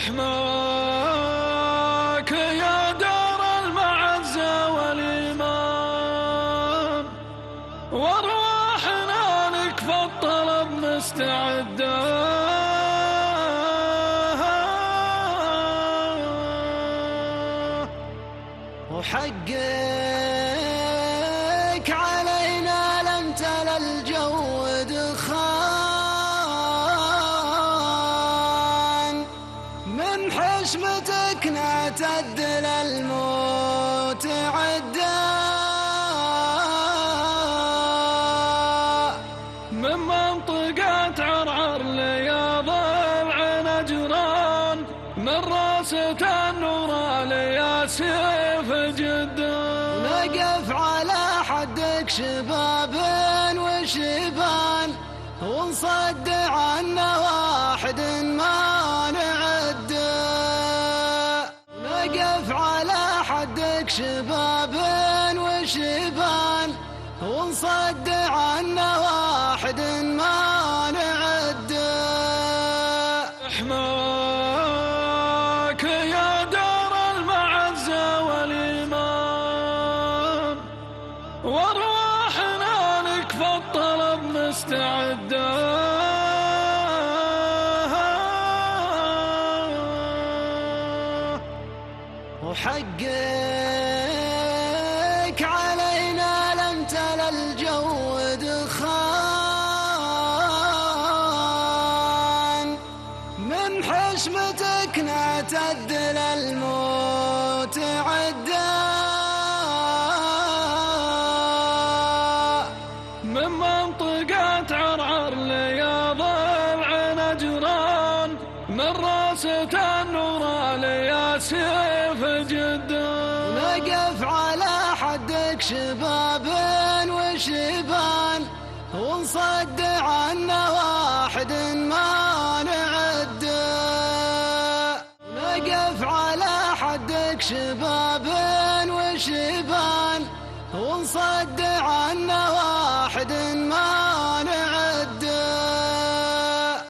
رحماك يا دار المعزة والإيمان، وارواحنا لك في الطلب مستعدة، وحقك علينا لم تلا الجو دخان، من حشمتك نعتدل الموت عدا، من منطقة عرعر لياض العين جران، من راسة النور ليا سيف جدا، نقف على حدك شباب وشيبان، ونصد عنا واحد ما نعد، نقف على حدك شباب وشيبان، ونصد عنا واحد ما نعد. رحماك يا دار المعزة والإيمان، وارواحنا لك في الطلب مستعدة، وحقك علينا لم تلا الجو دخان، من حشمتك نعتدل الموت عدا، من منطقة عرعر لياض العين جران، من راسة النور ليا سيف جدا، نقف على حدك شباب وشيبان، ونصد عنا واحد ما نعد، نقف على حدك شباب وشيبان، ونصد عنا واحد ما